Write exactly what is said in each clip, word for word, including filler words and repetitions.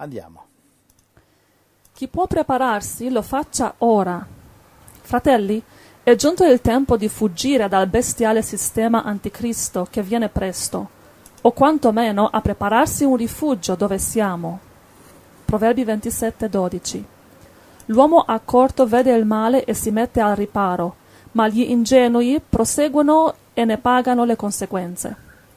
Andiamo. Chi può prepararsi lo faccia ora. Fratelli, è giunto il tempo di fuggire dal bestiale sistema anticristo che viene presto, o quantomeno a prepararsi un rifugio dove siamo. Proverbi ventisette dodici. L'uomo accorto vede il male e si mette al riparo, ma gli ingenui proseguono e ne pagano le conseguenze.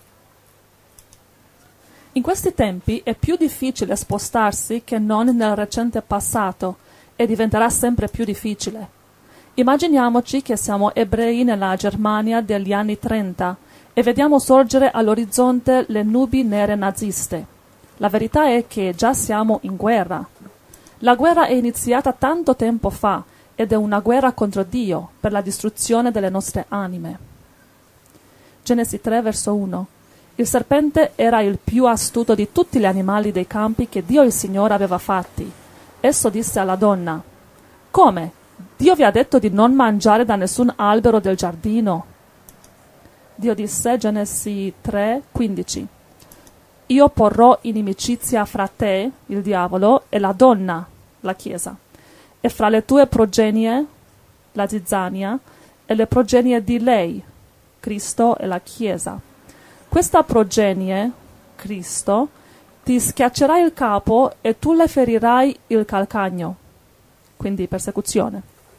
In questi tempi è più difficile spostarsi che non nel recente passato e diventerà sempre più difficile. Immaginiamoci che siamo ebrei nella Germania degli anni trenta e vediamo sorgere all'orizzonte le nubi nere naziste. La verità è che già siamo in guerra. La guerra è iniziata tanto tempo fa ed è una guerra contro Dio per la distruzione delle nostre anime. Genesi tre, verso uno. Il serpente era il più astuto di tutti gli animali dei campi che Dio il Signore aveva fatti. Esso disse alla donna: «Come? Dio vi ha detto di non mangiare da nessun albero del giardino?» Dio disse, Genesi tre, quindici. «Io porrò inimicizia fra te, il diavolo, e la donna, la Chiesa, e fra le tue progenie, la zizzania, e le progenie di lei, Cristo e la Chiesa. Questa progenie, Cristo, ti schiaccerà il capo e tu le ferirai il calcagno». Quindi persecuzione.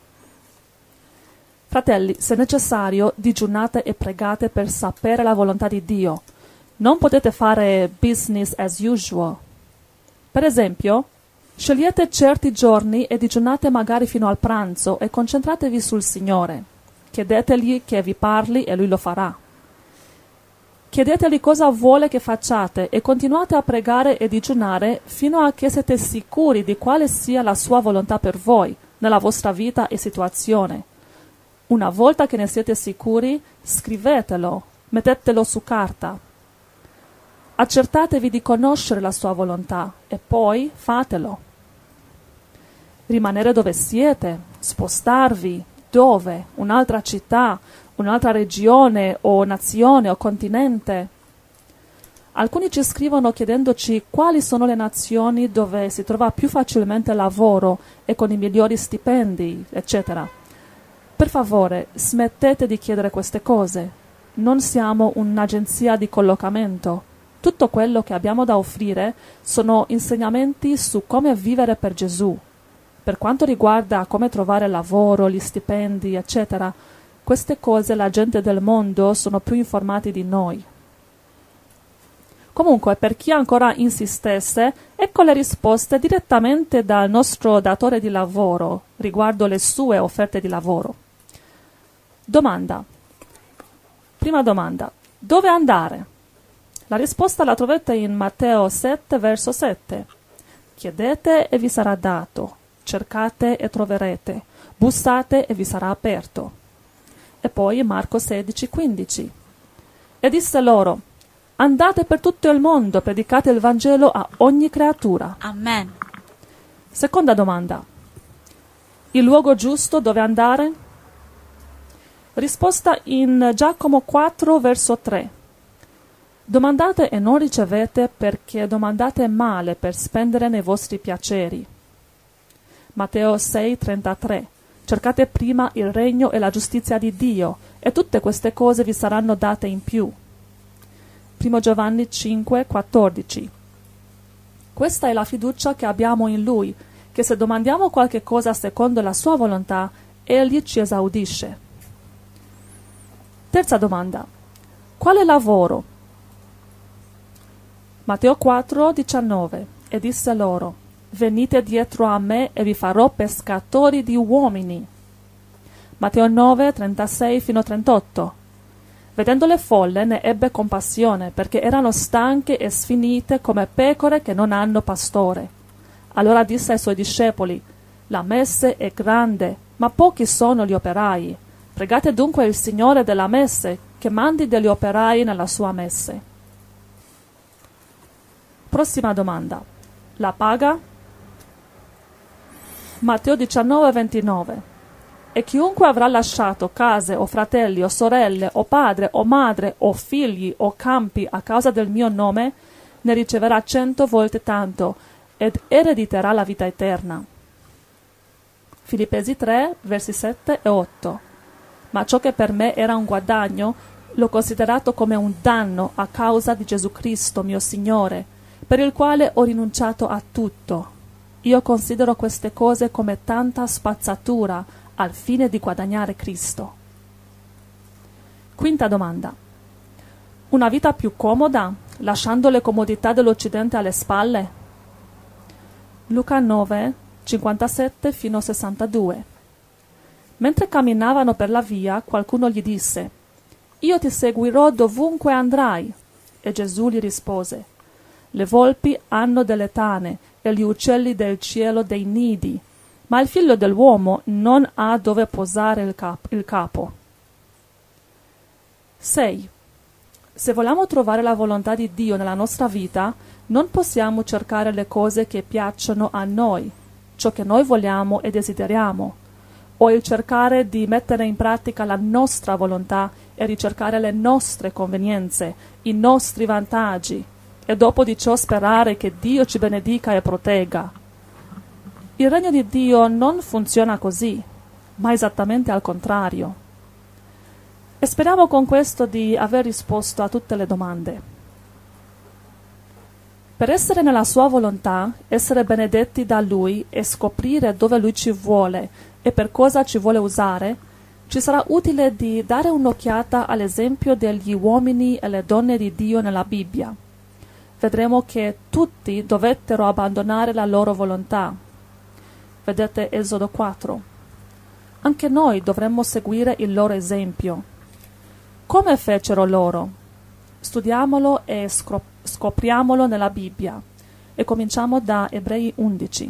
Fratelli, se necessario, digiunate e pregate per sapere la volontà di Dio. Non potete fare business as usual. Per esempio, scegliete certi giorni e digiunate magari fino al pranzo e concentratevi sul Signore. Chiedetegli che vi parli e Lui lo farà. Chiedetegli cosa vuole che facciate e continuate a pregare e digiunare fino a che siete sicuri di quale sia la sua volontà per voi, nella vostra vita e situazione. Una volta che ne siete sicuri, scrivetelo, mettetelo su carta. Accertatevi di conoscere la sua volontà e poi fatelo. Rimanere dove siete, spostarvi, dove? Un'altra città, un'altra regione o nazione o continente. Alcuni ci scrivono chiedendoci quali sono le nazioni dove si trova più facilmente lavoro e con i migliori stipendi, eccetera. Per favore, smettete di chiedere queste cose. Non siamo un'agenzia di collocamento. Tutto quello che abbiamo da offrire sono insegnamenti su come vivere per Gesù. Per quanto riguarda come trovare lavoro, gli stipendi, eccetera, queste cose la gente del mondo sono più informati di noi. Comunque, per chi ancora insistesse, ecco le risposte direttamente dal nostro datore di lavoro riguardo le sue offerte di lavoro. Domanda. Prima domanda. Dove andare? La risposta la trovate in Matteo sette, verso sette. Chiedete e vi sarà dato, cercate e troverete, bussate e vi sarà aperto. E poi Marco sedici, quindici. E disse loro: andate per tutto il mondo, predicate il Vangelo a ogni creatura. Amen. Seconda domanda. Il luogo giusto dove andare? Risposta in Giacomo quattro, verso tre. Domandate e non ricevete perché domandate male per spendere nei vostri piaceri. Matteo sei, trentatré. Cercate prima il regno e la giustizia di Dio e tutte queste cose vi saranno date in più. Primo Giovanni cinque, quattordici. Questa è la fiducia che abbiamo in Lui, che se domandiamo qualche cosa secondo la sua volontà, Egli ci esaudisce. Terza domanda. Quale lavoro? Matteo quattro, diciannove. E disse loro: venite dietro a me e vi farò pescatori di uomini. Matteo nove, trentasei fino a trentotto. Vedendo le folle ne ebbe compassione, perché erano stanche e sfinite come pecore che non hanno pastore. Allora disse ai suoi discepoli: la messe è grande, ma pochi sono gli operai. Pregate dunque il Signore della messe che mandi degli operai nella sua messe. Prossima domanda. La paga? Matteo diciannove, ventinove. E chiunque avrà lasciato case o fratelli o sorelle o padre o madre o figli o campi a causa del mio nome ne riceverà cento volte tanto ed erediterà la vita eterna. Filippesi tre, versi sette e otto. Ma ciò che per me era un guadagno, l'ho considerato come un danno a causa di Gesù Cristo, mio Signore, per il quale ho rinunciato a tutto. Io considero queste cose come tanta spazzatura al fine di guadagnare Cristo. Quinta domanda. Una vita più comoda, lasciando le comodità dell'Occidente alle spalle? Luca nove, cinquantasette fino a sessantadue. Mentre camminavano per la via, qualcuno gli disse: «Io ti seguirò dovunque andrai». E Gesù gli rispose: «Le volpi hanno delle tane e gli uccelli del cielo dei nidi, ma il figlio dell'uomo non ha dove posare il, cap- il capo». sei. Se vogliamo trovare la volontà di Dio nella nostra vita, non possiamo cercare le cose che piacciono a noi, ciò che noi vogliamo e desideriamo, o il cercare di mettere in pratica la nostra volontà e ricercare le nostre convenienze, i nostri vantaggi, e dopo di ciò sperare che Dio ci benedica e protegga. Il regno di Dio non funziona così, ma esattamente al contrario. E speriamo con questo di aver risposto a tutte le domande. Per essere nella sua volontà, essere benedetti da Lui e scoprire dove Lui ci vuole e per cosa ci vuole usare, ci sarà utile di dare un'occhiata all'esempio degli uomini e le donne di Dio nella Bibbia. Vedremo che tutti dovettero abbandonare la loro volontà. Vedete Esodo quattro. Anche noi dovremmo seguire il loro esempio. Come fecero loro? Studiamolo e scopriamolo nella Bibbia. E cominciamo da Ebrei undici.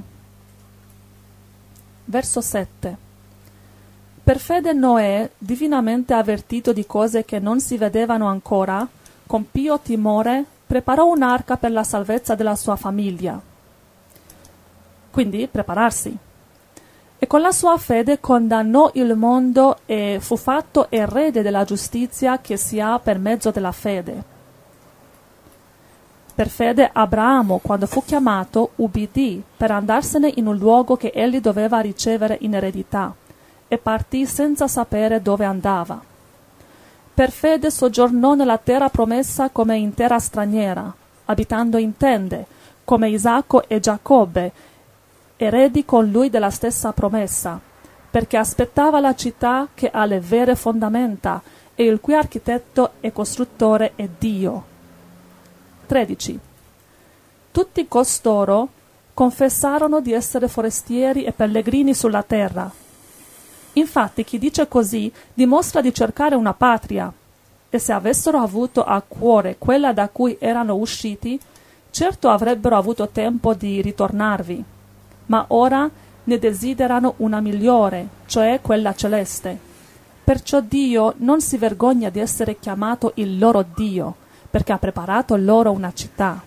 Verso sette. Per fede Noè, divinamente avvertito di cose che non si vedevano ancora, con pio timore, preparò un'arca per la salvezza della sua famiglia. Quindi prepararsi. E con la sua fede condannò il mondo e fu fatto erede della giustizia che si ha per mezzo della fede. Per fede Abramo, quando fu chiamato, ubbidì per andarsene in un luogo che egli doveva ricevere in eredità, e partì senza sapere dove andava. Per fede soggiornò nella terra promessa come in terra straniera, abitando in tende, come Isacco e Giacobbe, eredi con lui della stessa promessa, perché aspettava la città che ha le vere fondamenta e il cui architetto e costruttore è Dio. tredici. Tutti costoro confessarono di essere forestieri e pellegrini sulla terra. Infatti chi dice così dimostra di cercare una patria, e se avessero avuto a cuore quella da cui erano usciti, certo avrebbero avuto tempo di ritornarvi, ma ora ne desiderano una migliore, cioè quella celeste. Perciò Dio non si vergogna di essere chiamato il loro Dio, perché ha preparato loro una città.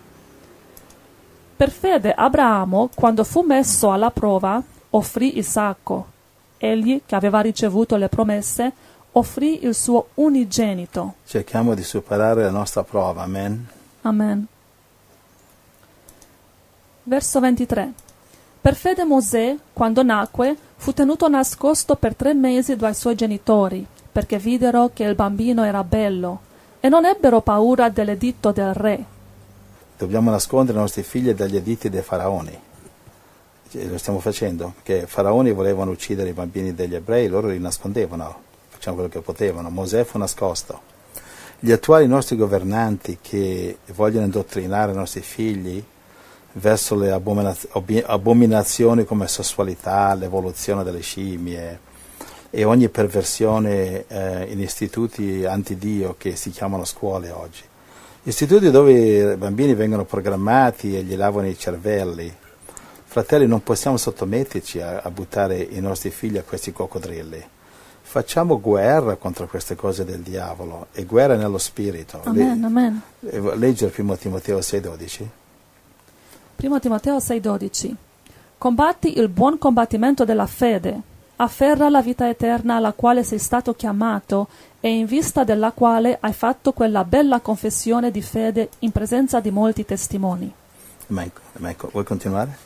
Per fede Abramo, quando fu messo alla prova, offrì Isacco. Egli, che aveva ricevuto le promesse, offrì il suo unigenito. Cerchiamo di superare la nostra prova, amen. Amen. Verso ventitré. Per fede Mosè, quando nacque, fu tenuto nascosto per tre mesi dai suoi genitori, perché videro che il bambino era bello, e non ebbero paura dell'editto del re. Dobbiamo nascondere i nostri figli dagli editti dei faraoni. Lo stiamo facendo, perché i faraoni volevano uccidere i bambini degli ebrei, loro li nascondevano, facevano quello che potevano. Mosè fu nascosto. Gli attuali nostri governanti che vogliono indottrinare i nostri figli verso le abominaz- abominazioni come sessualità, l'evoluzione delle scimmie e ogni perversione eh, in istituti antidio che si chiamano scuole oggi. Istituti dove i bambini vengono programmati e gli lavano i cervelli. Fratelli, non possiamo sottometterci a, a buttare i nostri figli a questi coccodrilli. Facciamo guerra contro queste cose del diavolo, e guerra nello spirito. Amen, Le- amen. Leggere primo Timoteo sei dodici. primo Timoteo sei dodici. Combatti il buon combattimento della fede, afferra la vita eterna alla quale sei stato chiamato e in vista della quale hai fatto quella bella confessione di fede in presenza di molti testimoni. Ma, ma, vuoi continuare?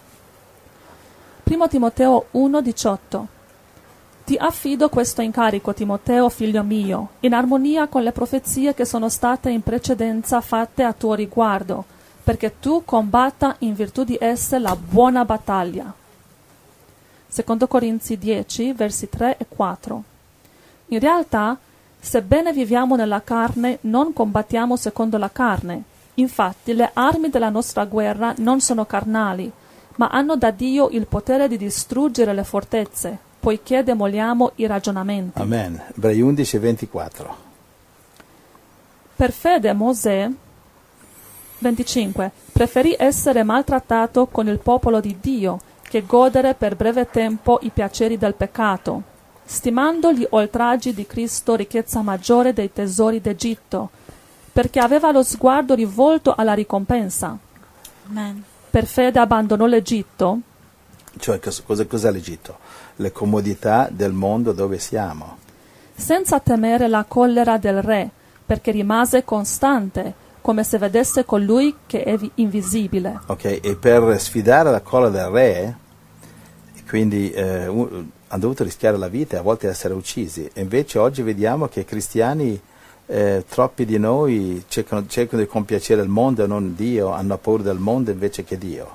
Primo Timoteo uno diciotto. Ti affido questo incarico, Timoteo, figlio mio, in armonia con le profezie che sono state in precedenza fatte a tuo riguardo, perché tu combatta in virtù di esse la buona battaglia. Secondo Corinzi dieci, versi tre e quattro. In realtà, sebbene viviamo nella carne, non combattiamo secondo la carne. Infatti, le armi della nostra guerra non sono carnali, ma hanno da Dio il potere di distruggere le fortezze, poiché demoliamo i ragionamenti. Amen. Ebrei undici ventiquattro. Per fede Mosè, venticinque, preferì essere maltrattato con il popolo di Dio che godere per breve tempo i piaceri del peccato, stimando gli oltraggi di Cristo ricchezza maggiore dei tesori d'Egitto, perché aveva lo sguardo rivolto alla ricompensa. Amen. Per fede abbandonò l'Egitto. Cioè, cosa, cos'è l'Egitto? Le comodità del mondo dove siamo. Senza temere la collera del re, perché rimase costante, come se vedesse colui che è invisibile. Ok, e per sfidare la collera del re, quindi eh, un, hanno dovuto rischiare la vita e a volte essere uccisi. E invece oggi vediamo che i cristiani, eh, troppi di noi, cercano, cercano di compiacere il mondo e non Dio, hanno paura del mondo invece che Dio.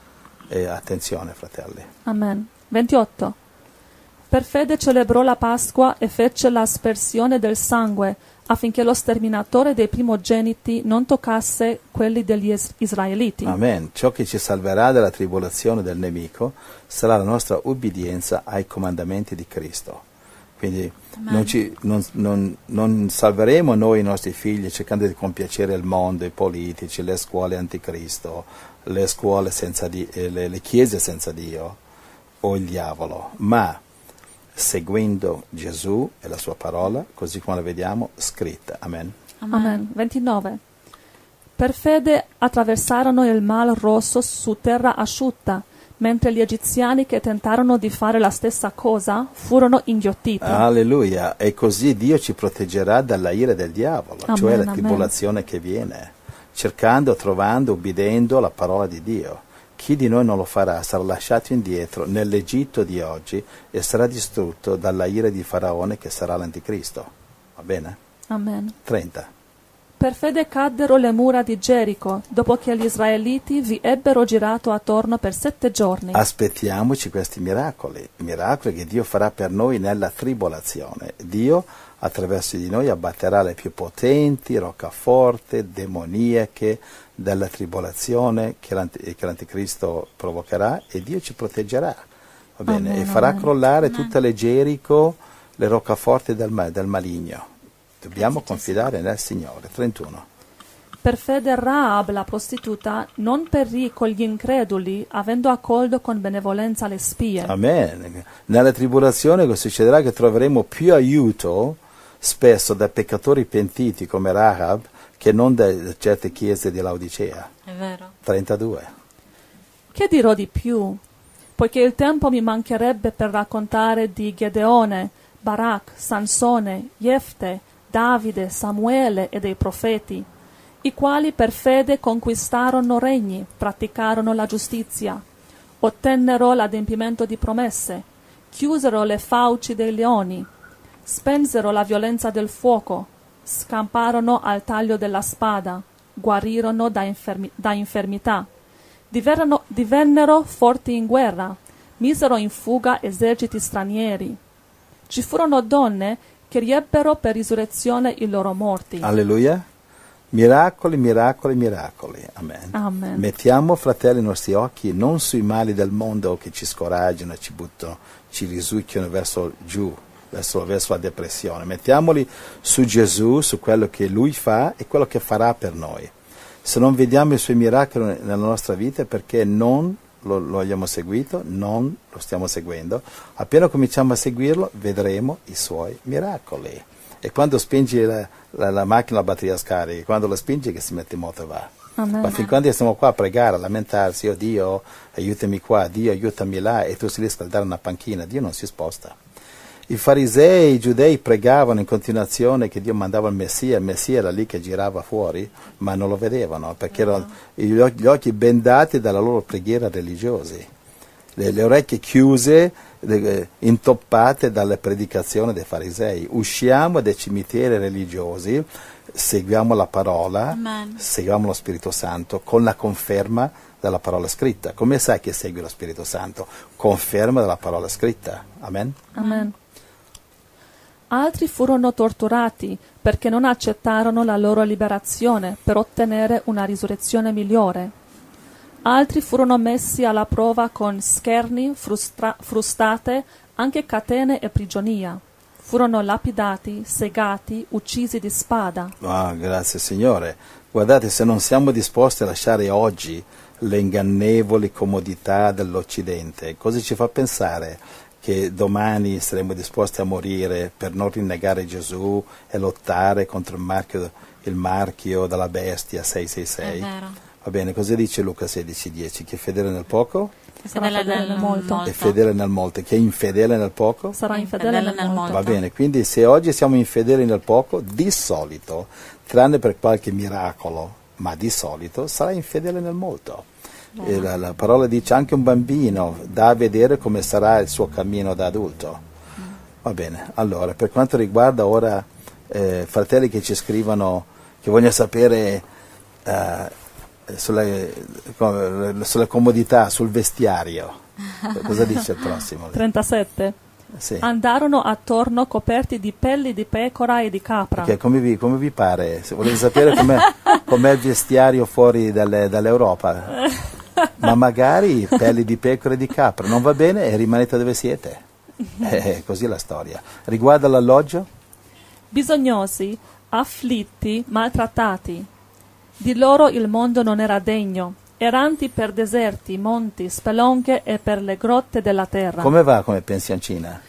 E attenzione, fratelli. Amen. ventotto. Per fede celebrò la Pasqua e fece l'aspersione del sangue, affinché lo sterminatore dei primogeniti non toccasse quelli degli is- israeliti. Amen. Ciò che ci salverà dalla tribolazione del nemico sarà la nostra ubbidienza ai comandamenti di Cristo. Quindi non, ci, non, non, non salveremo noi i nostri figli cercando di compiacere il mondo, i politici, le scuole anticristo, le scuole senza Dio, le, le chiese senza Dio o il diavolo, ma seguendo Gesù e la sua parola, così come la vediamo scritta. Amen. Amen. Amen. ventinove. Per fede attraversarono il Mar Rosso su terra asciutta, mentre gli egiziani che tentarono di fare la stessa cosa furono inghiottiti. Alleluia. E così Dio ci proteggerà dalla ira del diavolo, Amen, cioè la amen. tribolazione che viene, cercando, trovando, ubbidendo la parola di Dio. Chi di noi non lo farà sarà lasciato indietro nell'Egitto di oggi e sarà distrutto dalla ira di Faraone che sarà l'anticristo. Va bene? Amen. trenta. Per fede caddero le mura di Gerico, dopo che gli israeliti vi ebbero girato attorno per sette giorni. Aspettiamoci questi miracoli, i miracoli che Dio farà per noi nella tribolazione. Dio attraverso di noi abbatterà le più potenti, roccaforte, demoniache della tribolazione che, l'anti- che l'anticristo provocherà, e Dio ci proteggerà, va bene? Amen, e farà amen. crollare Amen. tutte le Gerico, le roccaforti del, ma- del maligno. Dobbiamo Grazie, confidare nel Signore. trentuno. Per fede Rahab, la prostituta, non perì con gli increduli, avendo accolto con benevolenza le spie. Amen. Nella tribolazione succederà che troveremo più aiuto spesso da peccatori pentiti come Rahab che non da certe chiese di Laodicea. È vero. trentadue. Che dirò di più? Poiché il tempo mi mancherebbe per raccontare di Gedeone, Barak, Sansone, Jefte, Davide, Samuele e dei profeti, i quali per fede conquistarono regni, praticarono la giustizia, ottennero l'adempimento di promesse, chiusero le fauci dei leoni, spensero la violenza del fuoco, scamparono al taglio della spada, guarirono da, infermi- da infermità, divennero, divennero forti in guerra, misero in fuga eserciti stranieri. Ci furono donne che riebbero per risurrezione i loro morti. Alleluia. Miracoli, miracoli, miracoli. Amen. Amen. Mettiamo, fratelli, i nostri occhi non sui mali del mondo che ci scoraggiano, ci buttano, ci risucchiano verso giù, verso, verso la depressione. Mettiamoli su Gesù, su quello che Lui fa e quello che farà per noi. Se non vediamo i Suoi miracoli nella nostra vita è perché non lo, lo abbiamo seguito, non lo stiamo seguendo. Appena cominciamo a seguirlo, vedremo i Suoi miracoli. E quando spingi la, la, la macchina, la batteria scarica, quando la spingi che si mette in moto e va. Amen. Ma fin quando stiamo qua a pregare, a lamentarsi, oh Dio, aiutami qua, Dio, aiutami là, e tu sei lì a scaldare una panchina, Dio non si sposta. I farisei, i giudei pregavano in continuazione che Dio mandava il Messia, il Messia era lì che girava fuori, ma non lo vedevano, perché erano gli occhi, gli occhi bendati dalla loro preghiera religiosi, le, le orecchie chiuse, le, intoppate dalle predicazioni dei farisei. Usciamo dai cimiteri religiosi, seguiamo la parola, Amen. seguiamo lo Spirito Santo con la conferma della parola scritta. Come sai che segui lo Spirito Santo? Conferma della parola scritta. Amen? Amen. Altri furono torturati perché non accettarono la loro liberazione per ottenere una risurrezione migliore. Altri furono messi alla prova con scherni, frustra- frustate, anche catene e prigionia. Furono lapidati, segati, uccisi di spada. Ah, grazie Signore. Guardate, se non siamo disposti a lasciare oggi le ingannevoli comodità dell'Occidente, cosa ci fa pensare che domani saremo disposti a morire per non rinnegare Gesù e lottare contro il marchio, il marchio della bestia sei sei sei? È vero. Va bene, cosa dice Luca sedici dieci? Chi è fedele nel poco Fedele nel molto. è fedele nel molto. Chi è infedele nel poco? Sarà Infedele infedele nel nel molto. Va bene, quindi se oggi siamo infedeli nel poco, di solito, tranne per qualche miracolo, ma di solito sarà infedele nel molto. E la, la parola dice anche un bambino dà a vedere come sarà il suo cammino da adulto. Va bene, allora per quanto riguarda ora eh, fratelli che ci scrivono, che vogliono sapere eh, sulle, sulle comodità, sul vestiario, cosa dice il prossimo? trentasette. Sì. Andarono attorno coperti di pelli di pecora e di capra. Perché come vi, come vi pare? Se volete sapere com'è, com'è il vestiario fuori dalle, dall'Europa, ma magari pelli di pecora e di capra, non va bene e rimanete dove siete. È così la storia. Riguarda l'alloggio? Bisognosi, afflitti, maltrattati. Di loro il mondo non era degno, erranti per deserti, monti, spelonche e per le grotte della terra. Come va come pensioncina?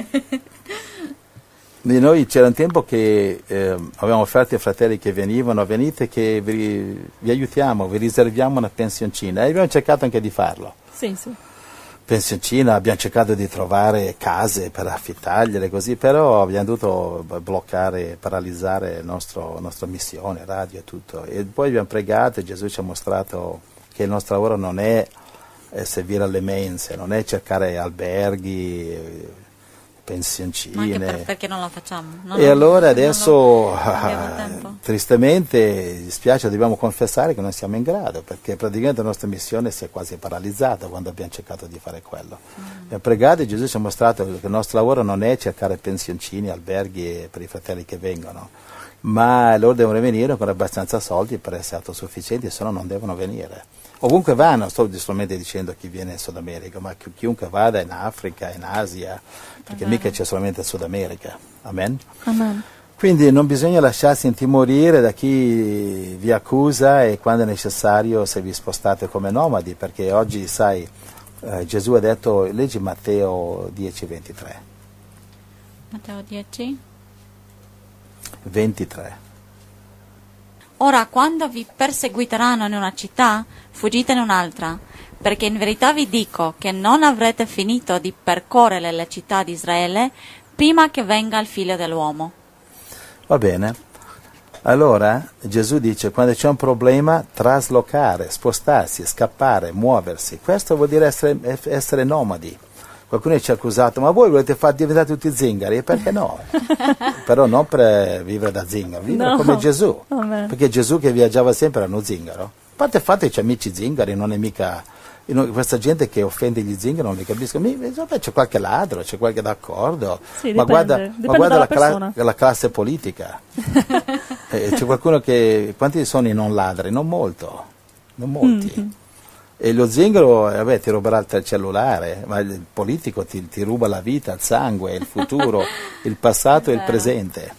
Di noi c'era un tempo che eh, avevamo offerto ai fratelli che venivano, venite che vi, vi aiutiamo, vi riserviamo una pensioncina e abbiamo cercato anche di farlo. Sì, sì. Pensioncina, abbiamo cercato di trovare case per affittargliele così, però abbiamo dovuto bloccare, paralizzare la nostra missione, radio e tutto. E poi abbiamo pregato e Gesù ci ha mostrato che il nostro lavoro non è eh, servire alle mense, non è cercare alberghi, eh, pensioncine. Ma anche per, perché non lo facciamo? Non e lo, allora adesso, non abbiamo tempo. tristemente, dispiace, dobbiamo confessare che non siamo in grado, perché praticamente la nostra missione si è quasi paralizzata quando abbiamo cercato di fare quello. Mm. Abbiamo pregato e Gesù ci ha mostrato che il nostro lavoro non è cercare pensioncini, alberghi per i fratelli che vengono, ma loro devono venire con abbastanza soldi per essere autosufficienti, se no non devono venire. Ovunque vanno, sto solamente dicendo a chi viene in Sud America, ma chi, chiunque vada in Africa, in Asia, perché mica c'è solamente il Sud America. Amen? Amen. Quindi non bisogna lasciarsi intimorire da chi vi accusa e quando è necessario se vi spostate come nomadi, perché oggi, sai, eh, Gesù ha detto, leggi Matteo dieci ventitré. Matteo dieci? ventitré. Ora, quando vi perseguiteranno in una città, fuggite in un'altra, perché in verità vi dico che non avrete finito di percorrere le città di Israele prima che venga il Figlio dell'uomo. Va bene. Allora Gesù dice, quando c'è un problema, traslocare, spostarsi, scappare, muoversi. Questo vuol dire essere, essere nomadi. Qualcuno ci ha accusato, ma voi volete far diventare tutti zingari? E perché no? Però non per vivere da zingaro, vivere No. come Gesù. Amen. Perché Gesù che viaggiava sempre era uno zingaro. A parte il fatto che c'è amici zingari, non è mica... io non- questa gente che offende gli zingari non li capisco. Mi- mi- vabbè, c'è qualche ladro, c'è qualche d'accordo. Sì, ma dipende. guarda, Dipende ma guarda dalla la, cla- persona. la classe politica. Eh, c'è qualcuno che... Quanti sono i non ladri? Non molto. Non molti. Mm-hmm. E lo zingaro, eh, vabbè, ti ruberà il cellulare, ma il politico ti, ti ruba la vita, il sangue, il futuro, il passato e il Vero. presente.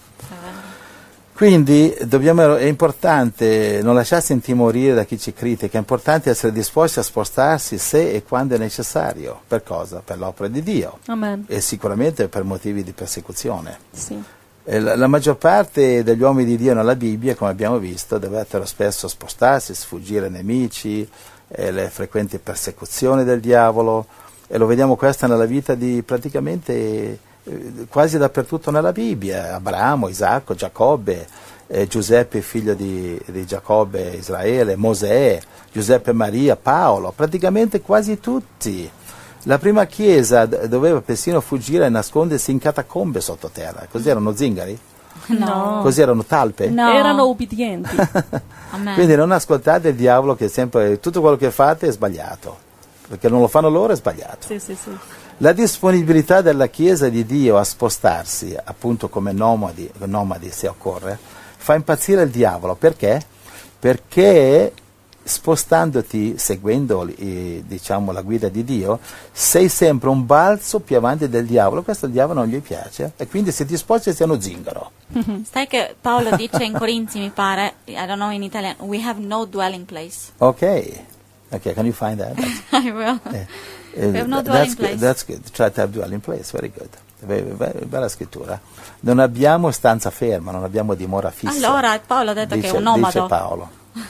Quindi dobbiamo, è importante non lasciarsi intimorire da chi ci critica, è importante essere disposti a spostarsi se e quando è necessario. Per cosa? Per l'opera di Dio Amen. e sicuramente per motivi di persecuzione. Sì. E la, la maggior parte degli uomini di Dio nella Bibbia, come abbiamo visto, dovettero spesso spostarsi, sfuggire ai nemici, e le frequenti persecuzioni del diavolo, e lo vediamo questo nella vita di praticamente eh, quasi dappertutto nella Bibbia, Abramo, Isacco, Giacobbe, eh, Giuseppe figlio di, di Giacobbe, Israele, Mosè, Giuseppe Maria, Paolo, praticamente quasi tutti. La prima chiesa d- doveva persino fuggire e nascondersi in catacombe sottoterra, così erano zingari? No. Così erano talpe? No. Erano ubbidienti. Amen. Quindi non ascoltate il diavolo che sempre, tutto quello che fate è sbagliato, perché non lo fanno loro è sbagliato. Sì, sì, sì. La disponibilità della Chiesa di Dio a spostarsi, appunto come nomadi, nomadi se occorre, fa impazzire il diavolo. Perché? Perché spostandoti, seguendo eh, diciamo, la guida di Dio, sei sempre un balzo più avanti del diavolo. Questo al diavolo non gli piace, e quindi se ti sposti sei uno zingaro. Sai che Paolo dice in Corinzi, mi pare, I don't know in Italian, we have no dwelling place. Ok, ok, can you find that? I will. Eh, We have no that's dwelling good, place. that's good. Try to have dwelling place, very good. Be- be- Bella scrittura. Non abbiamo stanza ferma, non abbiamo dimora fissa. Allora Paolo ha detto dice, che è un nomado. dice Paolo.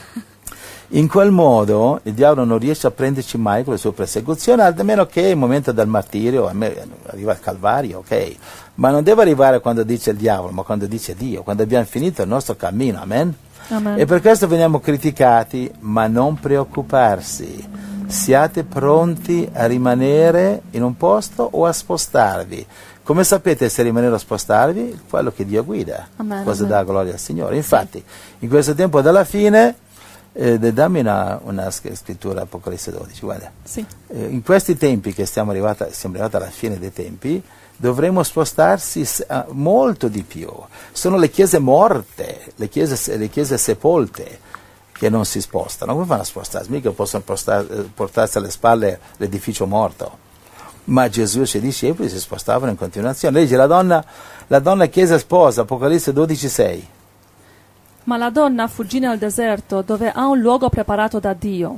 In quel modo il diavolo non riesce a prenderci mai con le sue persecuzioni, almeno che il momento del martirio, arriva al Calvario, ok? Ma non deve arrivare quando dice il diavolo, ma quando dice Dio, quando abbiamo finito il nostro cammino, amen? Amen. E per questo veniamo criticati, ma non preoccuparsi. Siate pronti a rimanere in un posto o a spostarvi. Come sapete se rimanere o spostarvi? Quello che Dio guida, Amen, cosa amen. dà gloria al Signore. Infatti, in questo tempo della fine, eh, dammi una, una scrittura, Apocalisse dodici, guarda. Sì. Eh, in questi tempi che stiamo arrivati, siamo arrivati alla fine dei tempi, dovremo spostarsi s- uh, molto di più. Sono le chiese morte, le chiese, le chiese sepolte che non si spostano. Come fanno a spostarsi? Mica possono postar- portarsi alle spalle l'edificio morto. Ma Gesù e i suoi discepoli si spostavano in continuazione. Legge la donna, la donna chiesa sposa, Apocalisse dodici sei. Ma la donna fuggì nel deserto, dove ha un luogo preparato da Dio.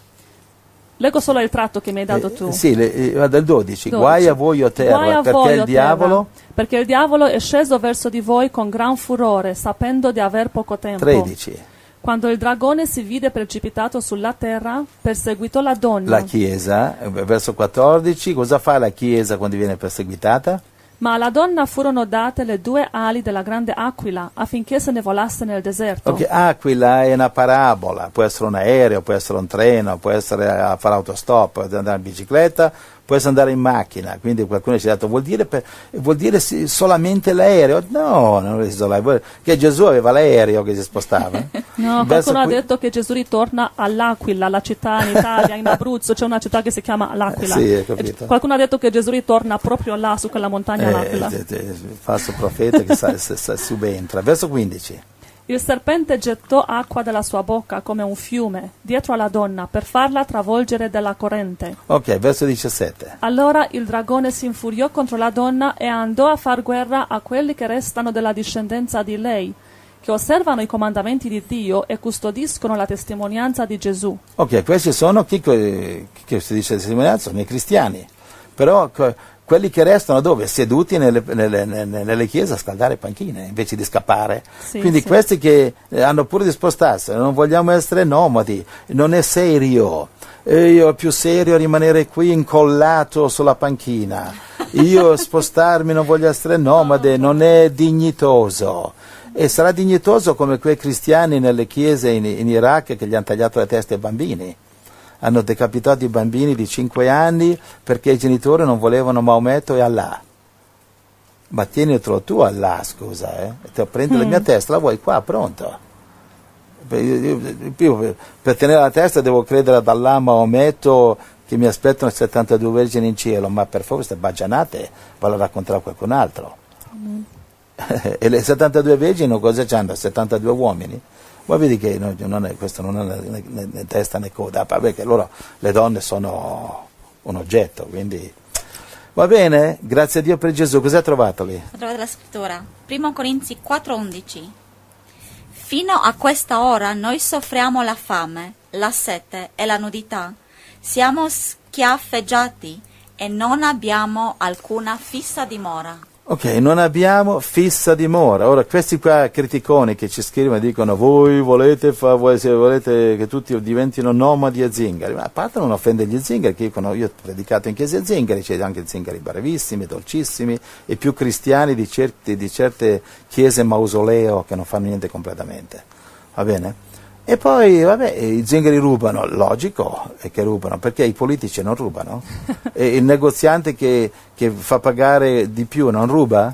Leggo solo il tratto che mi hai dato Eh, tu. sì, le, eh, del dodici. dodici. Guai a voi o terra, Guai a perché voi, il o diavolo... terra, perché il diavolo è sceso verso di voi con gran furore, sapendo di aver poco tempo. tredici. Quando il dragone si vide precipitato sulla terra, perseguitò la donna. La Chiesa, eh, verso quattordici, cosa fa la Chiesa quando viene perseguitata? Ma alla donna furono date le due ali della grande aquila, affinché se ne volasse nel deserto. Ok, aquila è una parabola, può essere un aereo, può essere un treno, può essere a fare autostop, può andare in bicicletta, può essere andare in macchina. Quindi qualcuno ci ha detto, vuol dire, per, vuol dire sì, solamente l'aereo? No, non è solo l'aereo, che Gesù aveva l'aereo che si spostava. No, Verso qualcuno ha qui- detto che Gesù ritorna all'Aquila, la città in Italia, in Abruzzo, c'è una città che si chiama l'Aquila. Sì, ho capito. E qualcuno ha detto che Gesù ritorna proprio là, su quella montagna Eh, l'Aquila. eh, eh, falso profeta che sa, sa, sa, subentra. Verso quindici. Il serpente gettò acqua dalla sua bocca come un fiume dietro alla donna per farla travolgere dalla corrente. Ok, verso diciassette. Allora il dragone si infuriò contro la donna e andò a far guerra a quelli che restano della discendenza di lei, che osservano i comandamenti di Dio e custodiscono la testimonianza di Gesù. Ok, questi sono chi, chi, chi si dice testimonianza, sono i cristiani. Però co- quelli che restano dove? Seduti nelle, nelle, nelle, nelle chiese a scaldare panchine invece di scappare. Sì, Quindi sì. questi che eh, hanno pure di spostarsi, non vogliamo essere nomadi, non è serio. E io è più serio rimanere qui incollato sulla panchina. Io spostarmi non voglio essere nomade, non è dignitoso. E sarà dignitoso come quei cristiani nelle chiese in, in Iraq che gli hanno tagliato le teste ai bambini. Hanno decapitato i bambini di cinque anni perché i genitori non volevano Maometto e Allah. Ma tienitelo tu Allah, scusa, eh? Te prendi Mm. la mia testa, la vuoi qua, pronto. Per, io- io- per tenere la testa devo credere ad Allah, Maometto, che mi aspettano settantadue vergini in cielo, ma per favore, queste baggianate, vado a raccontare a qualcun altro. Mm. E le settantadue vergini cosa c'hanno? settantadue uomini? Ma vedi che no, non è, questo non è né, né, né testa né coda, perché loro, le donne sono un oggetto, quindi... Va bene, grazie a Dio per Gesù. Cosa hai trovato lì? Ho trovato la scrittura. Primo Corinzi quattro undici. Fino a questa ora noi soffriamo la fame, la sete e la nudità. Siamo schiaffeggiati e non abbiamo alcuna fissa dimora. Ok, non abbiamo fissa dimora. Ora, questi qua criticoni che ci scrivono e dicono voi volete, fa, voi, se volete che tutti diventino nomadi e zingari, ma a parte non offende gli zingari, che dicono io ho predicato in chiesa zingari, c'è anche zingari bravissimi, dolcissimi e più cristiani di, certi, di certe chiese mausoleo che non fanno niente completamente, va bene? E poi, vabbè, i zingari rubano, logico è che rubano, perché i politici non rubano? E il negoziante che, che fa pagare di più non ruba?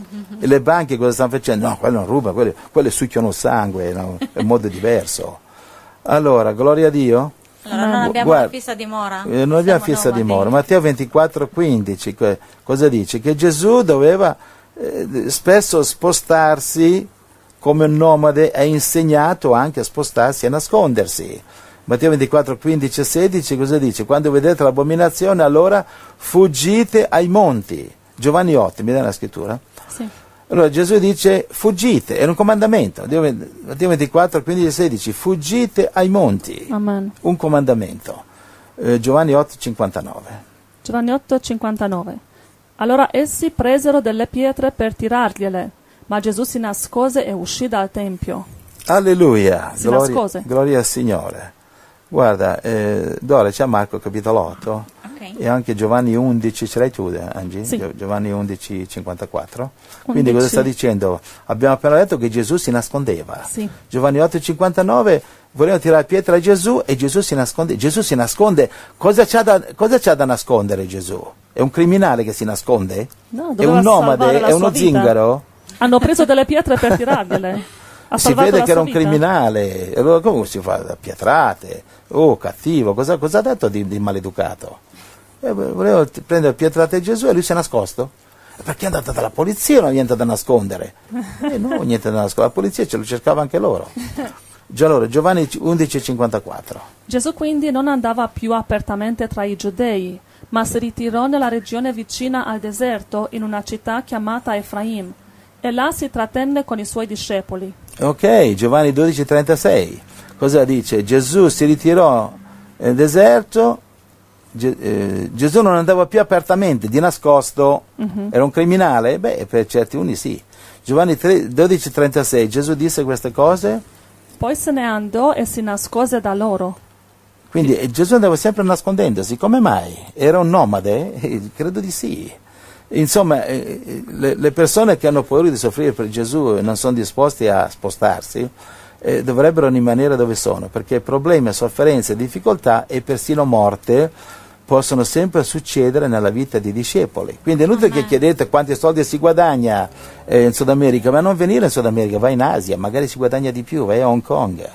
E le banche cosa stanno facendo? No, quello non ruba, quelle, quelle succhiano sangue, no? È un modo diverso. Allora, gloria a Dio. Allora non abbiamo Guarda, una fissa dimora? Eh, non abbiamo fissa dimora. Matteo ventiquattro quindici, que, cosa dice? Che Gesù doveva eh, spesso spostarsi come un nomade, è insegnato anche a spostarsi e a nascondersi. Matteo ventiquattro, quindici e sedici cosa dice? Quando vedete l'abominazione allora fuggite ai monti. Giovanni otto, mi dà la scrittura? Sì. Allora Gesù dice fuggite, è un comandamento. Matteo ventiquattro, quindici e sedici, fuggite ai monti. Amen. Un comandamento. Eh, Giovanni otto, cinquantanove. Giovanni otto, cinquantanove. Allora essi presero delle pietre per tirargliele. Ma Gesù si nascose e uscì dal Tempio. Alleluia, Si gloria, nascose. gloria al Signore. Guarda, eh, Dore, c'è Marco capitolo otto Ok. e anche Giovanni undici, ce l'hai tu Angie? Sì. Giovanni undici, cinquantaquattro. Quindi cosa undici. sta dicendo? Abbiamo appena detto che Gesù si nascondeva. Sì. Giovanni otto, cinquantanove, volevano tirare pietra a Gesù e Gesù si nasconde. Gesù si nasconde, cosa c'ha da, cosa c'ha da nascondere Gesù? È un criminale che si nasconde? No, È doveva un nomade? salvare la È sua uno vita. zingaro? Hanno preso delle pietre per tirargliele. Ha Si salvato vede la che era sua un vita. criminale, e allora come si fa? Da pietrate, oh cattivo, cosa, cosa ha detto di, di maleducato? Eh, voleva t- prendere pietrate a Gesù e lui si è nascosto? Perché è andato dalla polizia, non ha niente da nascondere? Eh no, niente da nascondere, la polizia ce lo cercava anche loro. Già allora, Giovanni undici, cinquantaquattro. Gesù quindi non andava più apertamente tra i giudei, ma si ritirò nella regione vicina al deserto in una città chiamata Efraim, e là si trattenne con i suoi discepoli. Ok, Giovanni dodici, trentasei. Cosa dice? Gesù si ritirò nel deserto, Ge- eh, Gesù non andava più apertamente, di nascosto, Mhm. era un criminale? Beh, per certi uni sì. Giovanni dodici, trentasei, Gesù disse queste cose, Poi se ne andò e si nascose da loro. quindi eh, Gesù andava sempre nascondendosi, come mai? Era un nomade? Eh, credo di sì. Insomma, eh, le, le persone che hanno paura di soffrire per Gesù e non sono disposti a spostarsi, eh, dovrebbero rimanere dove sono, perché problemi, sofferenze, difficoltà e persino morte possono sempre succedere nella vita di discepoli. Quindi è inutile Amen. che chiedete quanti soldi si guadagna eh, in Sud America, ma non venire in Sud America, vai in Asia, magari si guadagna di più, vai a Hong Kong,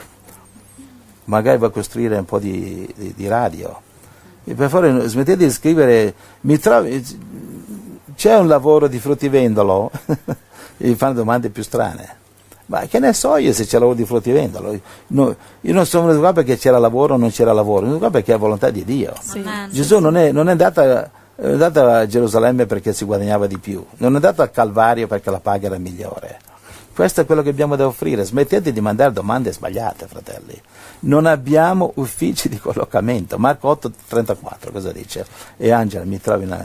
magari va a costruire un po' di, di, di radio. E per favore smettete di scrivere, mi trovi, c'è un lavoro di fruttivendolo? E mi fanno domande più strane. Ma che ne so io se c'è lavoro di fruttivendolo? No, io non sono venuto qua perché c'era lavoro o non c'era lavoro, sono venuto qua perché è la volontà di Dio. Sì. Amen. Gesù non è, non è andato a- è andato a Gerusalemme perché si guadagnava di più, non è andato al Calvario perché la paga era migliore. Questo è quello che abbiamo da offrire. Smettete di mandare domande sbagliate, fratelli. Non abbiamo uffici di collocamento. Marco otto, trentaquattro, cosa dice? E Angela, mi trovi una,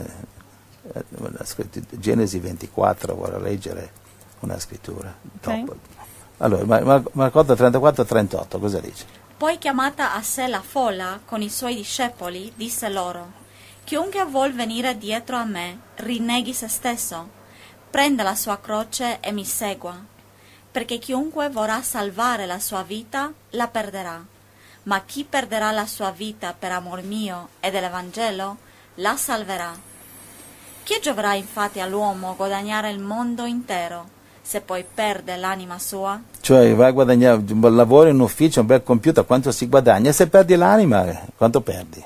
una scrittura, Genesi ventiquattro, vorrei leggere una scrittura. Dopo. Allora, Mar- Marco otto, trentaquattro, trentotto, cosa dice? Poi chiamata a sé la folla con i suoi discepoli, disse loro: Chiunque vuol venire dietro a me, rinneghi se stesso, prenda la sua croce e mi segua. Perché chiunque vorrà salvare la sua vita, la perderà. Ma chi perderà la sua vita per amor mio e dell'Evangelo, la salverà. Che gioverà infatti all'uomo guadagnare il mondo intero, se poi perde l'anima sua? Cioè vai a guadagnare, lavori in un ufficio, un bel computer, quanto si guadagna? E se perdi l'anima, quanto perdi?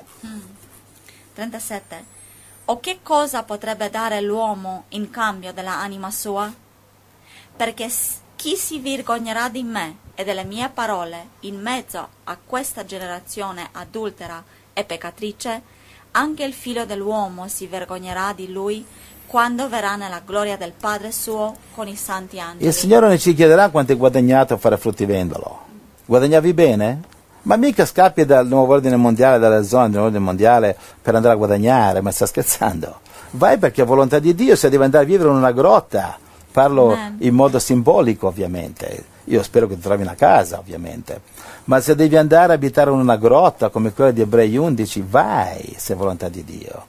trentasette. O che cosa potrebbe dare l'uomo in cambio della anima sua? Perché s- chi si vergognerà di me e delle mie parole in mezzo a questa generazione adultera e peccatrice, anche il figlio dell'uomo si vergognerà di lui quando verrà nella gloria del Padre suo con i santi angeli. Il Signore non ci chiederà quanto hai guadagnato a fare fruttivendolo. Guadagnavi bene? Ma mica scappi dal nuovo ordine mondiale, dalla zona del nuovo ordine mondiale per andare a guadagnare, ma sta scherzando? Vai perché è volontà di Dio, se devi andare a vivere in una grotta, parlo Amen. in modo simbolico ovviamente, io spero che ti trovi una casa ovviamente, ma se devi andare a abitare in una grotta come quella di Ebrei undici, vai se è volontà di Dio.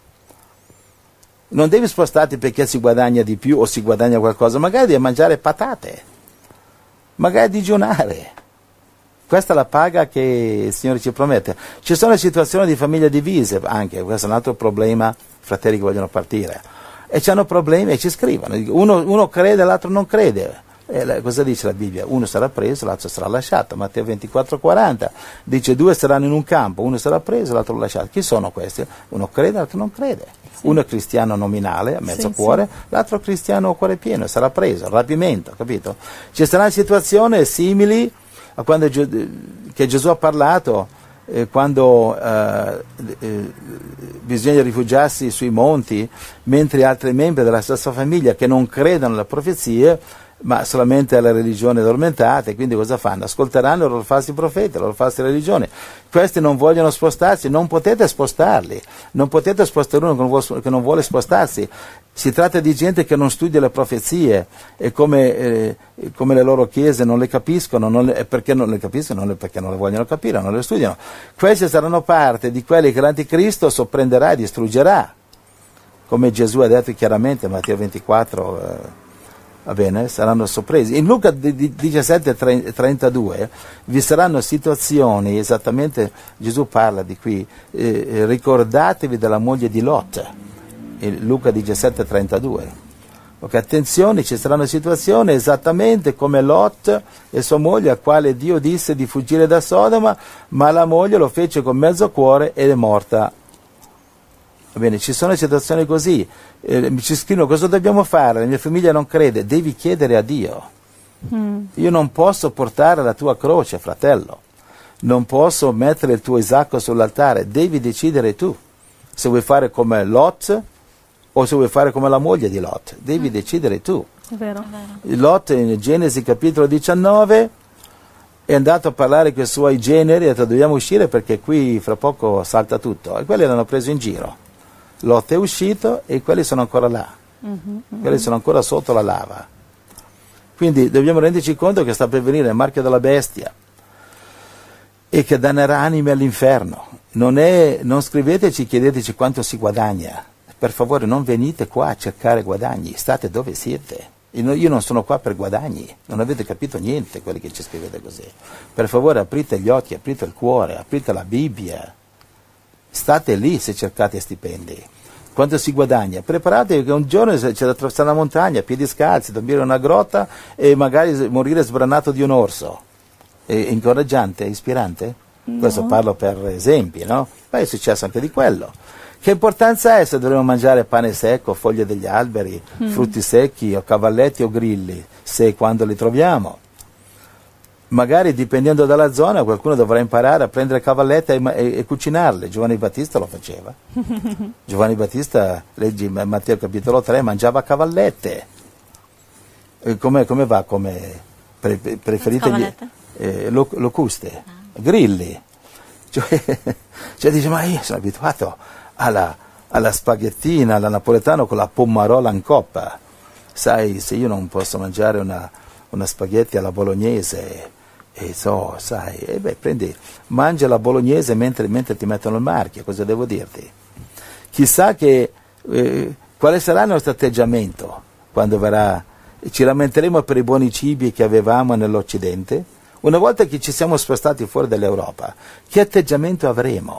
Non devi spostarti perché si guadagna di più o si guadagna qualcosa, magari devi mangiare patate, magari digiunare. Questa è la paga che il Signore ci promette. Ci sono situazioni di famiglie divise anche, questo è un altro problema, fratelli che vogliono partire. E hanno problemi e ci scrivono. Uno, uno crede, l'altro non crede. E cosa dice la Bibbia? Uno sarà preso, l'altro sarà lasciato. Matteo ventiquattro quaranta dice due saranno in un campo, uno sarà preso, l'altro lasciato. Chi sono questi? Uno crede, l'altro non crede. Sì. Uno è cristiano nominale, a mezzo sì, cuore, sì. L'altro è cristiano a cuore pieno, sarà preso, rapimento, capito? Ci saranno situazioni simili a quando che Gesù ha parlato eh, quando eh, eh, bisogna rifugiarsi sui monti, mentre altri membri della stessa famiglia che non credono alle profezie ma solamente alle religioni addormentate, quindi cosa fanno? Ascolteranno i loro falsi profeti, le loro false religioni. Questi non vogliono spostarsi, non potete spostarli, non potete spostare uno che non vuole, che non vuole spostarsi. Si tratta di gente che non studia le profezie e come, eh, come le loro chiese non le capiscono, non le, perché non le capiscono? Non le, perché non le vogliono capire, non le studiano. Questi saranno parte di quelli che l'anticristo sorprenderà e distruggerà, come Gesù ha detto chiaramente in Matteo ventiquattro, eh, va bene, saranno sorpresi. In Luca diciassette trentadue vi saranno situazioni, esattamente Gesù parla di qui, eh, ricordatevi della moglie di Lot, in Luca diciassette trentadue. Ok, attenzione, ci saranno situazioni esattamente come Lot e sua moglie, a quale Dio disse di fuggire da Sodoma, ma la moglie lo fece con mezzo cuore ed è morta. Va bene, ci sono situazioni così, eh, ci scrivono cosa dobbiamo fare, la mia famiglia non crede, devi chiedere a Dio. Mm. Io non posso portare la tua croce, fratello, non posso mettere il tuo Isacco sull'altare, devi decidere tu, se vuoi fare come Lot o se vuoi fare come la moglie di Lot, devi mm. decidere tu. È vero. Lot in Genesi capitolo diciannove è andato a parlare con i suoi generi, ha detto dobbiamo uscire perché qui fra poco salta tutto, e quelli l'hanno preso in giro. Lot è uscito e quelli sono ancora là, mm-hmm. quelli sono ancora sotto la lava. Quindi dobbiamo renderci conto che sta per venire il marchio della bestia e che dannerà anime all'inferno. Non, è, non scriveteci, chiedeteci quanto si guadagna. Per favore non venite qua a cercare guadagni, state dove siete. Io non sono qua per guadagni, non avete capito niente quelli che ci scrivete così. Per favore aprite gli occhi, aprite il cuore, aprite la Bibbia. State lì se cercate stipendi. Quanto si guadagna? Preparatevi che un giorno c'è da attraversare una montagna, a piedi scalzi, dormire in una grotta e magari morire sbranato di un orso. È incoraggiante, ispirante? No. Questo parlo per esempi, no? Ma è successo anche di quello. Che importanza è se dovremmo mangiare pane secco, foglie degli alberi, mm. frutti secchi o cavalletti o grilli, se e quando li troviamo? Magari dipendendo dalla zona qualcuno dovrà imparare a prendere cavallette e, e, e cucinarle. Giovanni Battista lo faceva. Giovanni Battista, leggi Matteo capitolo tre, mangiava cavallette. E come, come va? Come pre, preferite gli, eh, lo, locuste, ah. grilli. Cioè, cioè dice, ma io sono abituato alla, alla spaghettina, alla napoletano con la pommarola in coppa. Sai, se io non posso mangiare una, una spaghetti alla bolognese, e so, sai, e beh, prendi, mangia la bolognese mentre, mentre ti mettono il marchio, cosa devo dirti? Chissà che, eh, quale sarà il nostro atteggiamento quando verrà, ci lamenteremo per i buoni cibi che avevamo nell'Occidente? Una volta che ci siamo spostati fuori dall'Europa, che atteggiamento avremo?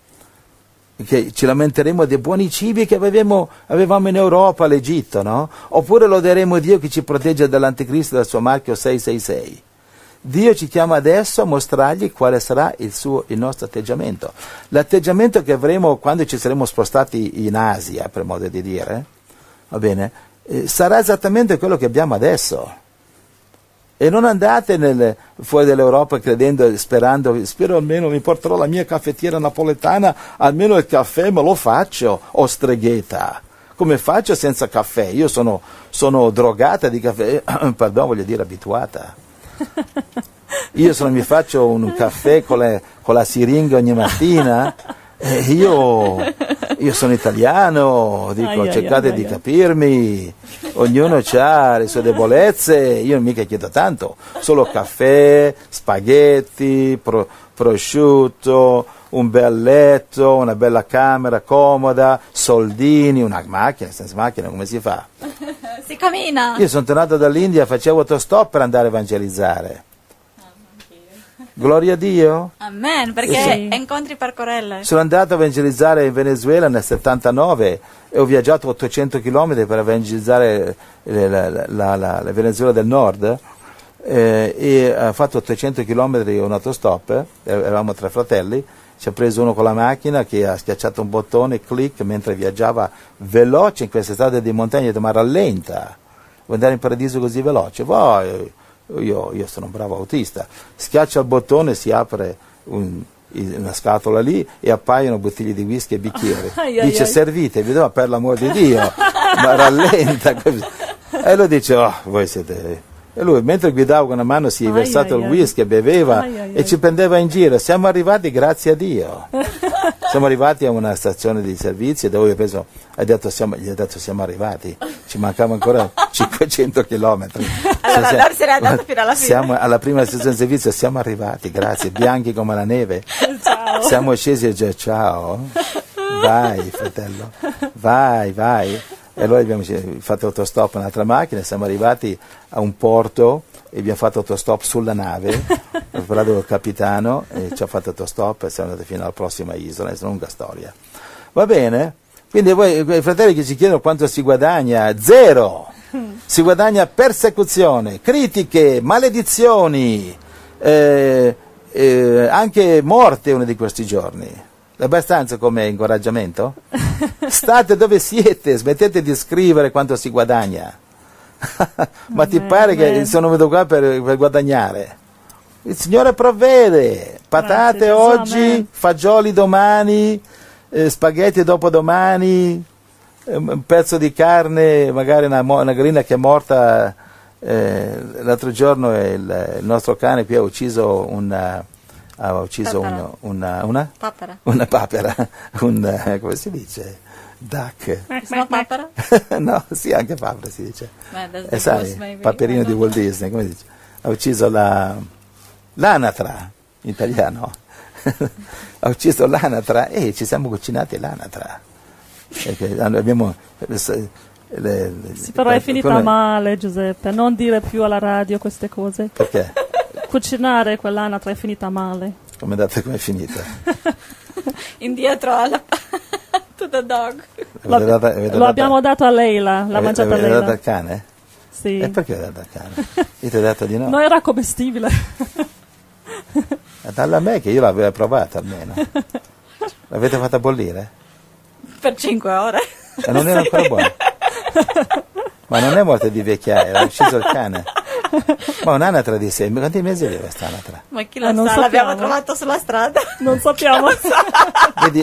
Che ci lamenteremo dei buoni cibi che avevamo, avevamo in Europa, l'Egitto, no? Oppure loderemo Dio che ci protegge dall'anticristo e dal suo marchio sei sei sei? Dio ci chiama adesso a mostrargli quale sarà il, suo, il nostro atteggiamento. L'atteggiamento che avremo quando ci saremo spostati in Asia, per modo di dire, va bene, eh, sarà esattamente quello che abbiamo adesso. E non andate nel, fuori dall'Europa credendo, sperando, spero almeno mi porterò la mia caffettiera napoletana, almeno il caffè me lo faccio, o streghetta. Come faccio senza caffè? Io sono, sono drogata di caffè, pardon, voglio dire abituata. Io se non mi faccio un caffè con, le, con la siringa ogni mattina, eh, io, io sono italiano, dico Ai, ai, cercate ai, di ai. capirmi, ognuno ha le sue debolezze, io mica chiedo tanto, solo caffè, spaghetti, pro, prosciutto, un bel letto, una bella camera comoda, soldini, una macchina, senza macchina come si fa? Si cammina. Io sono tornato dall'India, facevo autostop per andare a evangelizzare. Gloria a Dio. Amen, perché Sì. incontri per correre. Sono andato a evangelizzare in Venezuela nel settantanove e ho viaggiato ottocento chilometri per evangelizzare la, la, la, la, la Venezuela del Nord eh, e ho fatto ottocento chilometri un autostop, eh, eravamo tre fratelli, ci ha preso uno con la macchina che ha schiacciato un bottone, clic, mentre viaggiava veloce in queste strade di montagna, ho detto ma rallenta, vuoi andare in paradiso così veloce? Poi io, io sono un bravo autista, schiaccia il bottone, si apre un, una scatola lì e appaiono bottiglie di whisky e bicchieri, Ai, ai, dice ai. servitevi, ma per l'amor di Dio, ma rallenta così. E lui dice oh voi siete... E lui mentre guidava con una mano si è Ai, versato ai, il ai. whisky, beveva Ai, ai, e ai. ci prendeva in giro. Siamo arrivati grazie a Dio. Siamo arrivati a una stazione di servizio dove ho preso, ha detto, siamo, gli ho detto siamo arrivati, ci mancava ancora cinquecento chilometri. Allora, Cioè, allora sei andato fino alla fine. Siamo alla prima stazione di servizio, siamo arrivati, grazie, bianchi come la neve. Ciao. Siamo scesi e già ciao, vai fratello, vai, vai. E allora abbiamo fatto autostop in un'altra macchina, siamo arrivati a un porto e abbiamo fatto autostop sulla nave, ho parlato col capitano e ci ha fatto autostop e siamo andati fino alla prossima isola, è una lunga storia. Va bene? Quindi voi, i fratelli che ci chiedono quanto si guadagna, zero! Si guadagna persecuzione, critiche, maledizioni, eh, eh, anche morte uno di questi giorni. È abbastanza come incoraggiamento? State dove siete, smettete di scrivere quanto si guadagna. Ma ti Amen, pare che amen. sono venuto qua per, per guadagnare? Il Signore provvede, patate Grazie, oggi, amen. fagioli domani, eh, spaghetti dopodomani, eh, un pezzo di carne, magari una, mo- una gallina che è morta. Eh, l'altro giorno il, il nostro cane qui ha ucciso una... ha ucciso Papera. uno, una, una, Papera. una papera, un, eh, come si dice? Duck. Sono papera? No, sì, anche papera si dice. Beh, that's E the sai, goose, maybe. paperino I di don't Walt know. Disney, come si dice? Ha ucciso la, l'anatra, in italiano. Ha ucciso l'anatra e ci siamo cucinati l'anatra. Perché abbiamo... Le, le, Sì, però è finita come- male, Giuseppe. Non dire più alla radio queste cose. Perché? Cucinare quell'anatra è finita male. Come è andata, come è finita? Indietro alla... to the dog. Lo, Avete data- avete lo data- abbiamo dato a Leila, l'ha avete- mangiata avete Leila. dato al cane? Sì. E perché l'ha dato al cane? Io ti ho detto di no. No, era commestibile. Dalla me che io l'avevo provata almeno. L'avete fatta bollire? Per cinque ore. E non era ancora buona. Ma non è morta di vecchiaia, era ucciso il cane. Ma un'anatra di sei, quanti mesi aveva quest'anatra? Ma chi lo Eh, non sa, sappiamo. l'abbiamo trovato sulla strada. Non sappiamo. Vedi?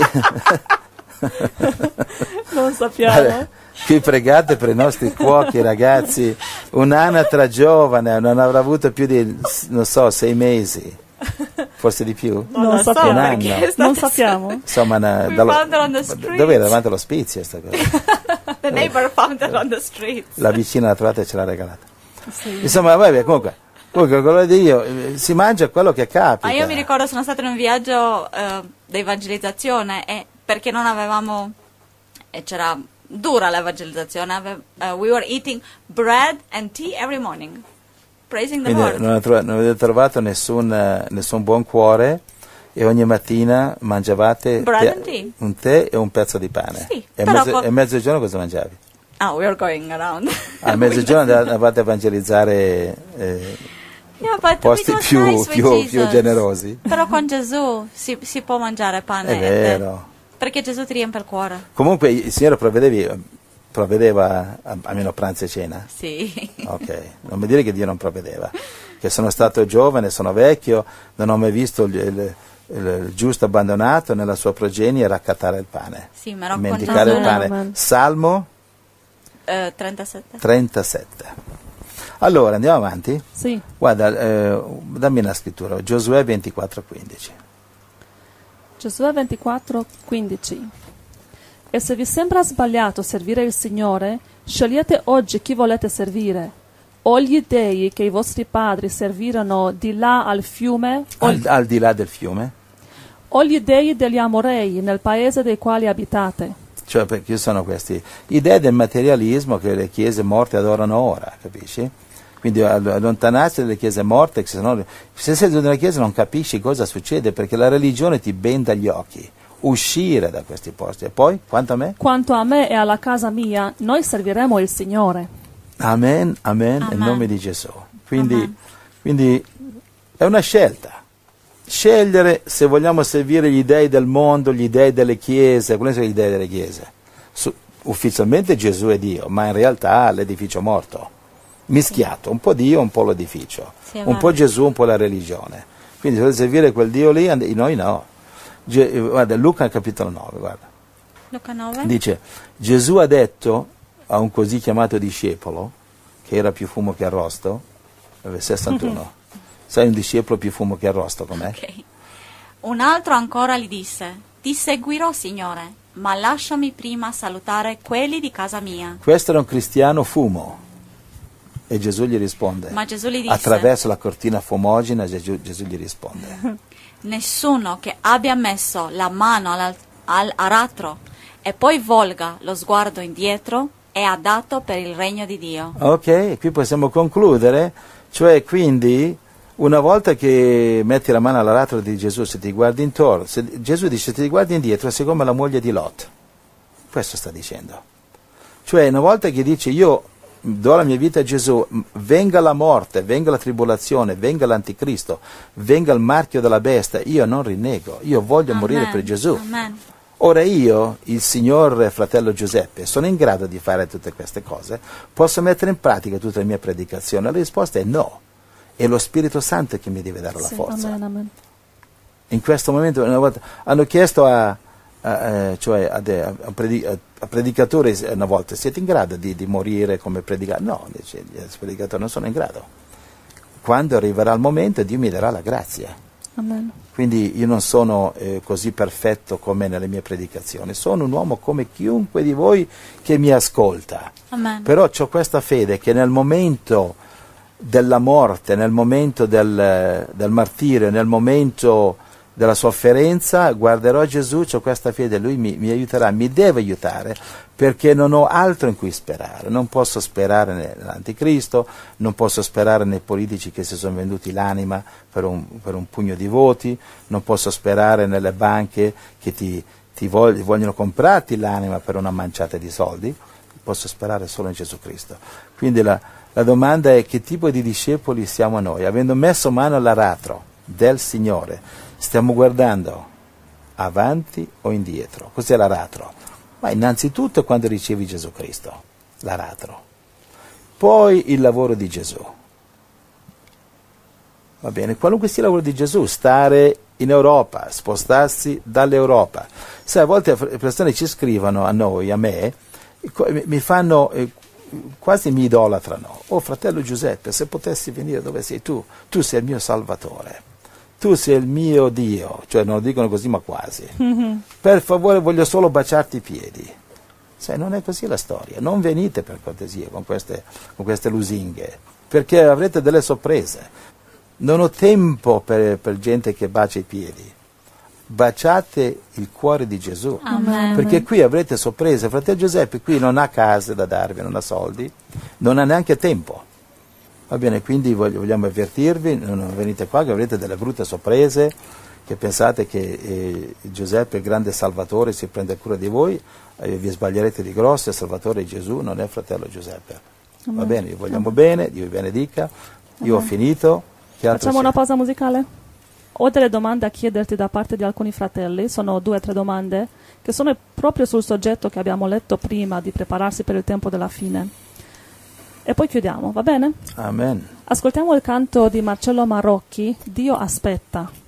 Non sappiamo. Vabbè, qui pregate per i nostri cuochi, ragazzi. Un'anatra giovane, non avrà avuto più di, non so, sei mesi. Forse di più? Non lo so, sappiamo. perché Un è anno. stato- Non sappiamo. Insomma, una, We dallo- found it on the streets. dove era? Davanti all'ospizio sta cosa. The neighbor found it on the streets. La vicina l'ha trovata e ce l'ha regalata. Sì. Insomma, vabbè, comunque, comunque quello di Dio, eh, si mangia quello che capita. Ma io mi ricordo sono stata in un viaggio eh, di evangelizzazione e perché non avevamo e c'era dura l'evangelizzazione, ave- eh, we were eating bread and tea every morning, praising the Quindi Lord. non, tro- non avete trovato nessun, eh, nessun buon cuore e ogni mattina mangiavate Bread te- and tea. un tè e un pezzo di pane. Sì, e, però mezzo- con- e mezzogiorno cosa mangiavi? Ah, we were going around. A mezzogiorno andavate a evangelizzare eh, Yeah, but posti it was più, nice with più, Jesus. più generosi. Però con Gesù si, si può mangiare pane È e tè, vero. perché Gesù ti riempie il cuore. Comunque il Signore provvedevi- provvedeva a- almeno pranzo e cena. Sì. Ok, non mi dire che Dio non provvedeva, che sono stato giovane, sono vecchio, non ho mai visto il, il- il giusto abbandonato nella sua progenie raccattare il pane, Sì, ma no, dimenticare con il Gesù. pane. Amen. Salmo Eh, trentasette. trentasette. Allora, andiamo avanti? Sì. Guarda, eh, dammi una scrittura, Giosuè ventiquattro quindici. Giosuè ventiquattro quindici. E se vi sembra sbagliato servire il Signore, scegliete oggi chi volete servire. O gli dei che i vostri padri servirono di là al fiume, o, Al, al di là del fiume? o gli dei degli Amorei nel paese dei quali abitate. Cioè, perché sono queste idee del materialismo che le chiese morte adorano ora, capisci? Quindi allontanarsi dalle chiese morte, se, no, se sei nella chiesa non capisci cosa succede, perché la religione ti benda gli occhi. Uscire da questi posti. E poi, quanto a me? Quanto a me e alla casa mia, noi serviremo il Signore. Amen, amen, Amen. nel nome di Gesù. Quindi, Amen. quindi è una scelta. Scegliere se vogliamo servire gli dei del mondo, gli dei delle chiese. Quali sono gli dei delle chiese? Su, ufficialmente Gesù è Dio, ma in realtà l'edificio morto. Mischiato, un po' Dio, un po' l'edificio. Sì, è un vero. po' Gesù, un po' la religione. Quindi se volete servire quel Dio lì, and- noi no. Ge- guarda, Luca capitolo nove, guarda. Luca nove. Dice, Gesù ha detto a un così chiamato discepolo, che era più fumo che arrosto, sessantuno, sai un discepolo più fumo che arrosto com'è? Ok. Un altro ancora gli disse: Ti seguirò, Signore, ma lasciami prima salutare quelli di casa mia. Questo era un cristiano fumo. E Gesù gli risponde, Ma Gesù gli disse: attraverso la cortina fumogena Gesù, Gesù gli risponde, Nessuno che abbia messo la mano al- all'aratro e poi volga lo sguardo indietro è adatto per il regno di Dio. ok, qui possiamo concludere, cioè quindi una volta che metti la mano all'aratro di Gesù, se ti guardi intorno, se, Gesù dice se ti guardi indietro sei come la moglie di Lot, questo sta dicendo, cioè una volta che dice io do la mia vita a Gesù, venga la morte, venga la tribolazione, venga l'anticristo, venga il marchio della bestia, io non rinnego, io voglio Amen. morire per Gesù. Amen. Ora io, il signor fratello Giuseppe, sono in grado di fare tutte queste cose? Posso mettere in pratica tutta la mia predicazione? La risposta è no. È lo Spirito Santo che mi deve dare la Sì, forza. amen, amen. In questo momento, una volta, hanno chiesto a, a, eh, cioè a, de- a predi- a- a predicatori una volta, siete in grado di, di morire come predicatore? No, dice, gli predicatori non sono in grado. Quando arriverà il momento, Dio mi darà la grazia. Amen. Quindi io non sono eh, così perfetto come nelle mie predicazioni, sono un uomo come chiunque di voi che mi ascolta. Amen. Però ho questa fede che nel momento della morte, nel momento del, del martirio, nel momento della sofferenza, guarderò Gesù, ho questa fede, Lui mi, mi aiuterà, mi deve aiutare, perché non ho altro in cui sperare. Non posso sperare nell'anticristo, non posso sperare nei politici che si sono venduti l'anima per un, per un pugno di voti, non posso sperare nelle banche che ti, ti vog- vogliono comprarti l'anima per una manciata di soldi, posso sperare solo in Gesù Cristo. Quindi la, la domanda è: che tipo di discepoli siamo noi? Avendo messo mano all'aratro del Signore, stiamo guardando avanti o indietro? Cos'è l'aratro? Ma innanzitutto quando ricevi Gesù Cristo, l'aratro. Poi il lavoro di Gesù. Va bene, qualunque sia il lavoro di Gesù, stare in Europa, spostarsi dall'Europa. Sai, a volte le persone ci scrivono a noi, a me, mi fanno, eh, quasi mi idolatrano. Oh fratello Giuseppe, se potessi venire dove sei tu, tu sei il mio Salvatore. Tu sei il mio Dio, cioè non lo dicono così ma quasi. Mm-hmm. Per favore voglio solo baciarti i piedi. Sai, non è così la storia. Non venite per cortesia con queste, con queste lusinghe, perché avrete delle sorprese. Non ho tempo per, per gente che bacia i piedi. Baciate il cuore di Gesù. Amen. Perché qui avrete sorprese. Fratello Giuseppe qui non ha case da darvi, non ha soldi, non ha neanche tempo. Va bene, quindi vogliamo avvertirvi, non venite qua che avrete delle brutte sorprese, che pensate che eh, Giuseppe, il grande Salvatore, si prende cura di voi, eh, vi sbaglierete di grosso, il Salvatore è Gesù, non è fratello Giuseppe. Amen. Va bene, vi vogliamo Amen. Bene, Dio vi benedica, io Amen. Ho finito. Che altro Facciamo c'è? una pausa musicale? Ho delle domande a chiederti da parte di alcuni fratelli, sono due o tre domande, che sono proprio sul soggetto che abbiamo letto prima di prepararsi per il tempo della fine. E poi chiudiamo, va bene? Amen. Ascoltiamo il canto di Marcello Marocchi, Dio aspetta.